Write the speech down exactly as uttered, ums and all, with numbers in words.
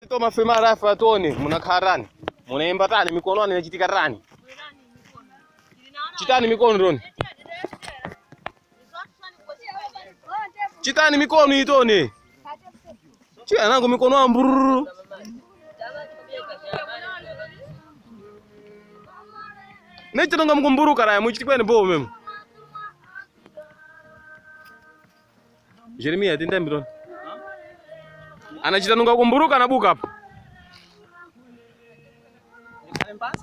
to mafema rafa toni munakharani. Munaimba tani mikono ani nachitika rani. Chitani mikono roni. Chitani mikono itoni. Chia nangu mikono amburu. Necha nanga mkumburu karaya muchitikwe ni bo memu. Jeremia tinda mbironi. Anachita nunga kumburuka na buka hapo.